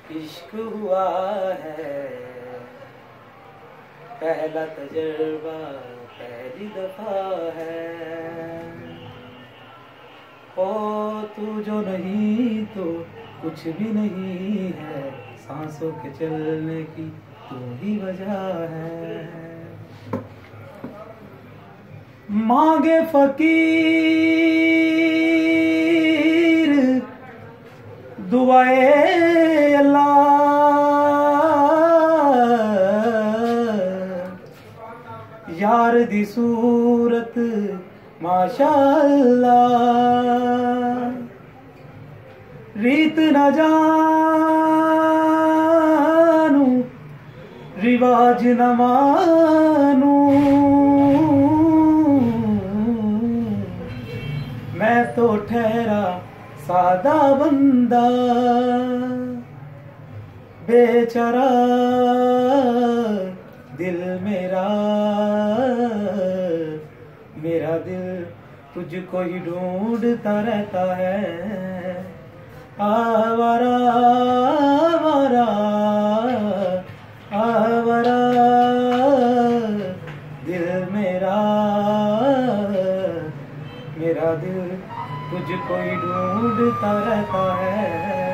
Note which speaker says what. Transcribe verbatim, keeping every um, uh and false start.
Speaker 1: इश्क हुआ है पहला तजर्बा, पहली दफा है। ओ तू जो नहीं तो कुछ भी नहीं है, सांसों के चलने की तू ही वजह है। मांगे फकीर दुआए अल्लाह, यार दी सूरत माशाअल्लाह, रीत न जानू रिवाज न मानू, मैं तो ठहरा सादा बंदा, बेचारा दिल मेरा, मेरा दिल तुझको ही ढूंढता रहता है। आवारा आवारा आवारा दिल मेरा, मेरा दिल तुझको ही ढूंढता रहता है।